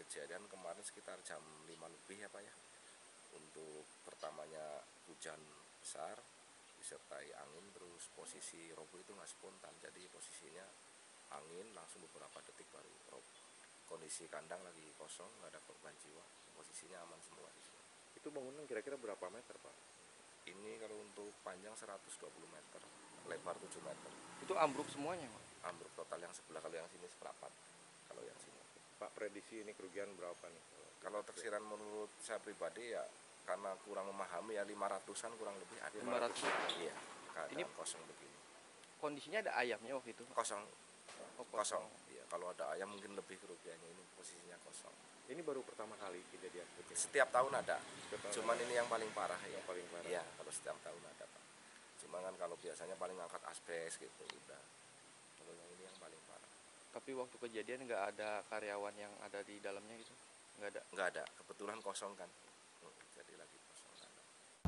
kejadian kemarin sekitar jam 5 lebih ya Pak ya. Untuk pertamanya hujan besar disertai angin, terus posisi roboh itu nggak spontan, jadi posisinya angin langsung beberapa detik baru roboh. Kondisi kandang lagi kosong, nggak ada korban jiwa, posisinya aman semua di sini. Itu bangunan kira-kira berapa meter Pak? Ini kalau untuk panjang 120 meter, lebar 7 meter. Itu ambruk semuanya Pak? Ambruk total yang sebelah, kalau yang sini seperempat, kalau yang sini. Pak, prediksi ini kerugian berapa nih? Kalau taksiran menurut saya pribadi ya, karena kurang memahami ya 500-an kurang lebih ada. 500. Iya, keadaan Ini kosong begini. Kondisinya ada ayamnya waktu itu? Kosong. Oh, Kosong. Iya, kalau ada ayam mungkin lebih kerugiannya, ini posisinya kosong. Ini baru pertama kali kejadian begini. Setiap tahun ada. Setiap tahun Cuman ada. ini yang paling parah ya. Yang paling parah. Iya, kalau setiap tahun ada Pak. Cuma kan kalau biasanya paling angkat asbes gitu udah. Kalau yang ini yang paling parah. Tapi waktu kejadian nggak ada karyawan yang ada di dalamnya gitu? Nggak ada? Nggak ada, kebetulan kosong kan. Jadi lagi kosong kan.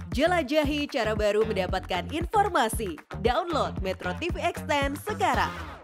Jelajahi cara baru mendapatkan informasi. Download Metro TV Extend sekarang.